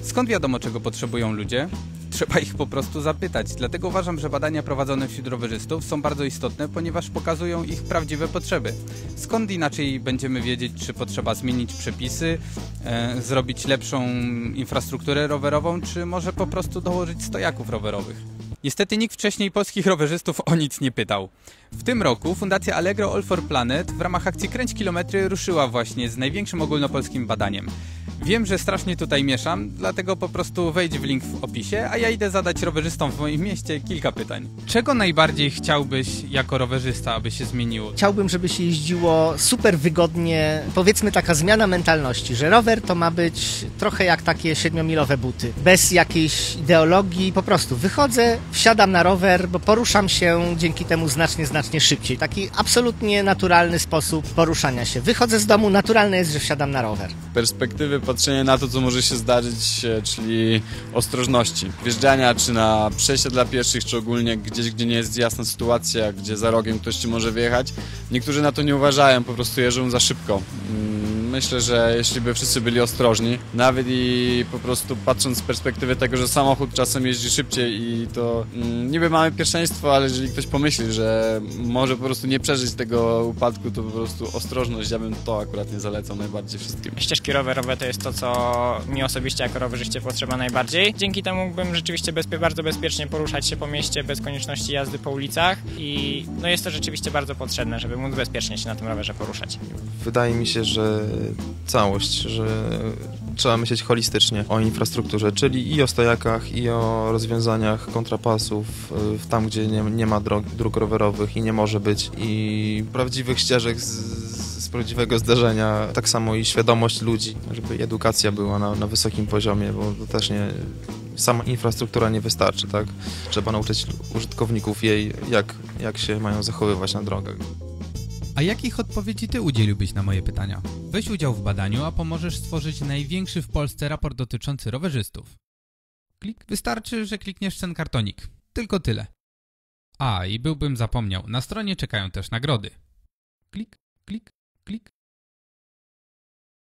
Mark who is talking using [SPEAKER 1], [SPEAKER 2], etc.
[SPEAKER 1] Skąd wiadomo, czego potrzebują ludzie? Trzeba ich po prostu zapytać. Dlatego uważam, że badania prowadzone wśród rowerzystów są bardzo istotne, ponieważ pokazują ich prawdziwe potrzeby. Skąd inaczej będziemy wiedzieć, czy potrzeba zmienić przepisy, zrobić lepszą infrastrukturę rowerową, czy może po prostu dołożyć stojaków rowerowych? Niestety nikt wcześniej polskich rowerzystów o nic nie pytał. W tym roku Fundacja Allegro All for Planet w ramach akcji Kręć Kilometry ruszyła właśnie z największym ogólnopolskim badaniem. Wiem, że strasznie tutaj mieszam, dlatego po prostu wejdź w link w opisie, a ja idę zadać rowerzystom w moim mieście kilka pytań. Czego najbardziej chciałbyś jako rowerzysta, aby się zmieniło?
[SPEAKER 2] Chciałbym, żeby się jeździło super wygodnie, powiedzmy taka zmiana mentalności, że rower to ma być trochę jak takie 7-milowe buty, bez jakiejś ideologii, po prostu wychodzę, wsiadam na rower, bo poruszam się dzięki temu znacznie szybciej. Taki absolutnie naturalny sposób poruszania się. Wychodzę z domu, naturalne jest, że wsiadam na rower.
[SPEAKER 3] Perspektywy patrzenia na to, co może się zdarzyć, czyli ostrożności. Wjeżdżania czy na przejście dla pieszych, czy ogólnie gdzieś, gdzie nie jest jasna sytuacja, gdzie za rogiem ktoś ci może wjechać. Niektórzy na to nie uważają, po prostu jeżdżą za szybko. Myślę, że jeśli by wszyscy byli ostrożni, nawet i po prostu patrząc z perspektywy tego, że samochód czasem jeździ szybciej i to niby mamy pierwszeństwo, ale jeżeli ktoś pomyśli, że może po prostu nie przeżyć tego upadku, to po prostu ostrożność, ja bym to akurat nie zalecał najbardziej wszystkim.
[SPEAKER 4] Ścieżki rowerowe to jest to, co mi osobiście jako rowerzyście potrzeba najbardziej. Dzięki temu mógłbym rzeczywiście bardzo bezpiecznie poruszać się po mieście, bez konieczności jazdy po ulicach i no jest to rzeczywiście bardzo potrzebne, żeby móc bezpiecznie się na tym rowerze poruszać.
[SPEAKER 5] Wydaje mi się, że całość, że trzeba myśleć holistycznie o infrastrukturze, czyli i o stojakach, i o rozwiązaniach kontrapasów tam, gdzie nie ma dróg rowerowych i nie może być, i prawdziwych ścieżek z prawdziwego zdarzenia, tak samo i świadomość ludzi, żeby edukacja była na wysokim poziomie, bo to też nie, sama infrastruktura nie wystarczy, tak? Trzeba nauczyć użytkowników jej, jak się mają zachowywać na drogach.
[SPEAKER 6] A jakich odpowiedzi ty udzieliłbyś na moje pytania? Weź udział w badaniu, a pomożesz stworzyć największy w Polsce raport dotyczący rowerzystów. Wystarczy, że klikniesz ten kartonik. Tylko tyle. A, i byłbym zapomniał, na stronie czekają też nagrody. Klik.